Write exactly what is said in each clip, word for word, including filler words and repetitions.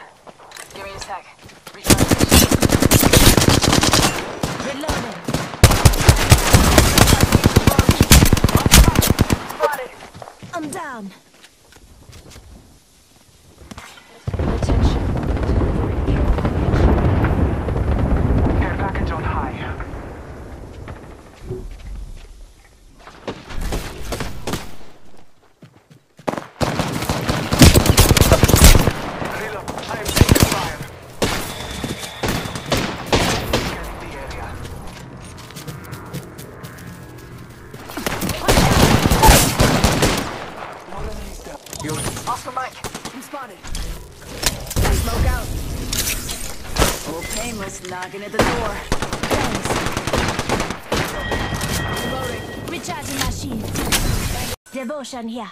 Give me a sec. Recharge. Reloading. Spotted. I'm down. Attention. Air package on high. Reload. I am taking fire. Scanning the area. One enemy's down. You're Oscar Mike. I'm spotted. Smoke out. Old Painless knocking at the door. Thanks. Reloading. Recharging machine. Devotion here.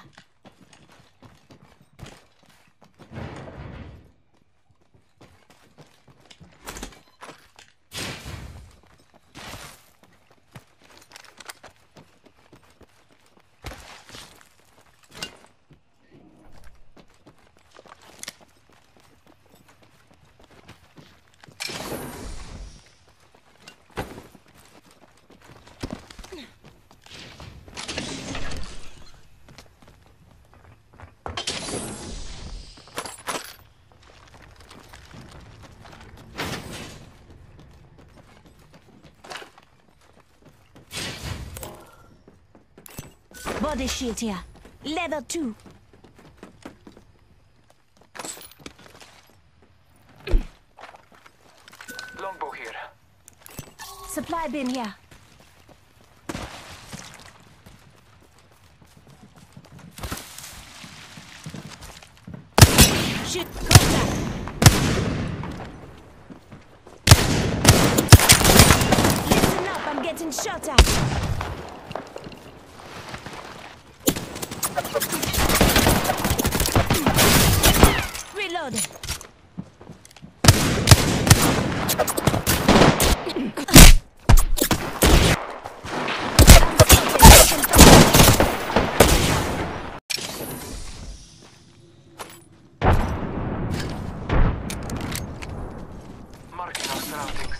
Body shield here. Level two. longbow here. Supply bin here. Shit, contact. Listen up, I'm getting shot at. Reloading. Marking our surroundings.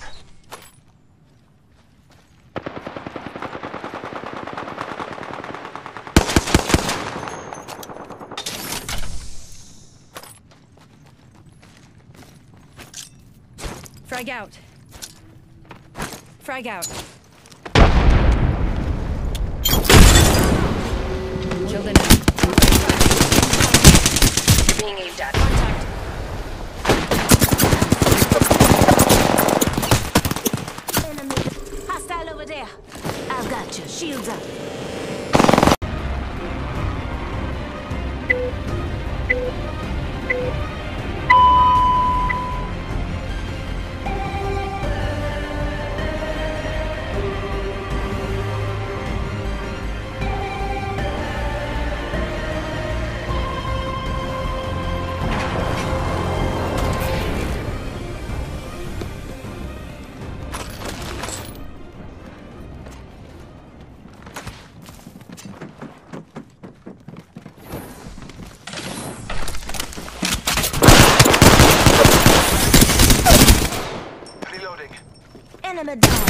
Frag out. Frag out. Children. Being aimed at. Contact. Enemy. Hostile over there. I've got you. Shields up. Enemy down.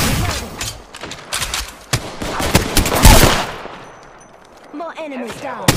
More enemies down.